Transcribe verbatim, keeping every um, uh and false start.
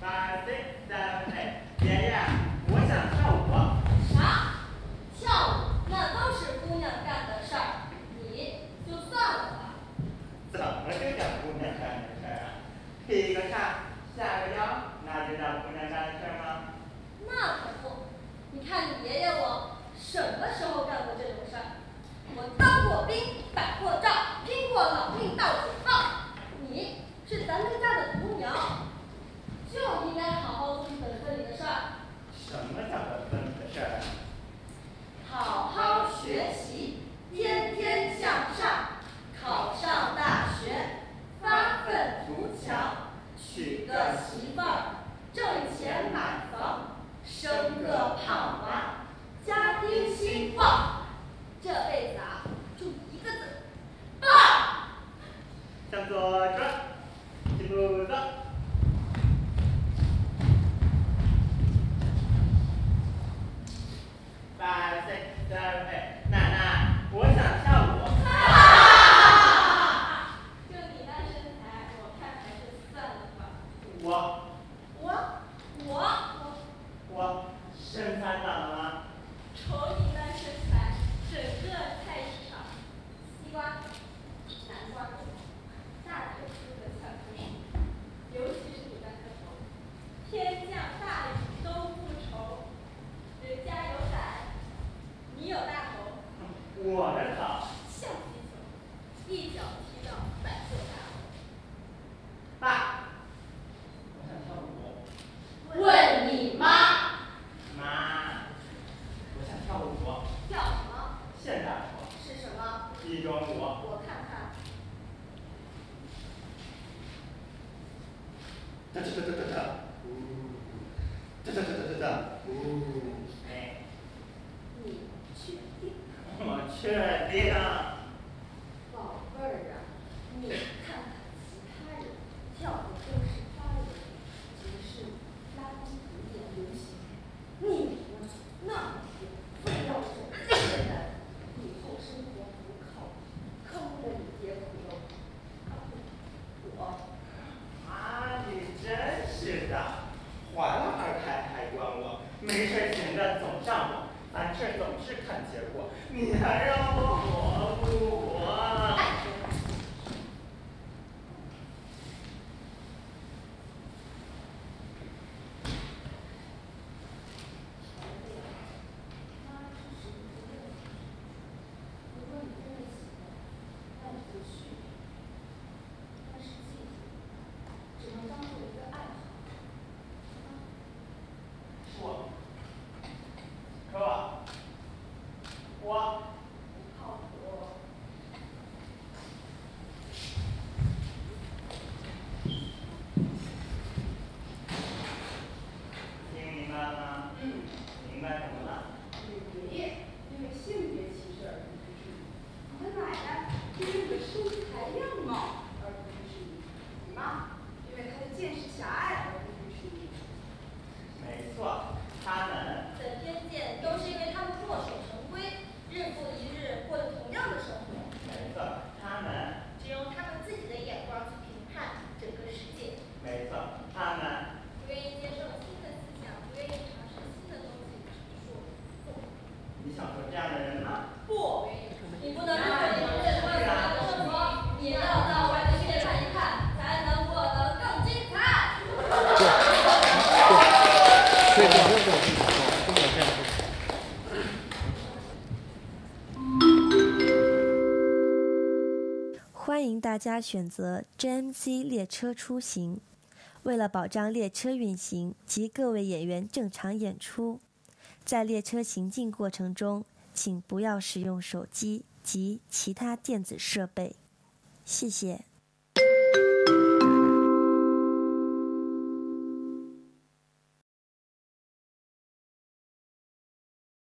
Five, six, seven, eight。爷爷，我想跳舞。 啥？跳舞？那都是姑娘干的事儿，你就算了吧。 怎么就叫姑娘干的事儿啊？劈个叉，下个腰，那就叫姑娘干的事儿吗？ 那可不，你看你爷爷我什么时候干过这种事儿？我当过兵，打过仗，拼过老命到解放。你是咱们家的独苗，就应该好好做你本分里的事儿。 什么叫本分里的事儿？ 好好学习，天天向上，考上大学，发愤图强，娶个媳妇儿，挣钱买房，生个胖娃，家丁兴旺。这辈子啊，就一个字，棒！ 向左转，一步走。Five, six, seven, eight。奶奶，我想跳舞。 就你那身材，我看还是算了吧。 我， 我，我，我， 我身材咋了吗？ 瞅你那身材，整个菜市场，西瓜、南瓜子、大腿粗的像棵树，尤其是你那颗头，天降大雨都不愁。人家有伞，你有大头。 我的头像皮球，一脚踢到百座大楼。 爸，我想跳舞。 问你妈。 妈，我想跳舞。 跳什么？ 现代舞。 是什么？ 一种舞。 我看看。 哒哒哒哒哒哒，呜，哒哒哒哒哒哒，呜，哎， 你确定？ 我确定。 宝贝儿啊，你看看其他人跳的都是芭蕾、爵士、拉丁古典流行，你呢那么甜，非要走现代，以后生活不靠谱，坑了你爹苦肉。我。 啊，你真是的，怀了二胎还管我，没事闲的总上网，凡事总是看结果，你还让我活不活？ 哎，如果你真的喜欢，那你就去。但是记住，只能当做一个爱好。 是我，可我，我不靠谱。 听明白了吗？ 嗯， 明白什么了？ 你爷爷因为性别歧视而不支持你，你的奶奶因为你的身材样貌而不支持你，你妈因为她的见识狭隘而不支持你。 没错，他们的偏见都是因为他们墨守成规，日复一日过着同样的生活。 没错，他们只用他们自己的眼光去评判整个世界。 没错，他们不愿意接受新的思想，不愿意尝试新的东西，只说不。 你想说这样的人吗？ 不，你不能只为你认为所有的生活，也要到外的世界看一看，才能过得更精彩。 对对对对对。欢迎大家选择 J M C 列车出行。为了保障列车运行及各位演员正常演出，在列车行进过程中，请不要使用手机及其他电子设备。谢谢。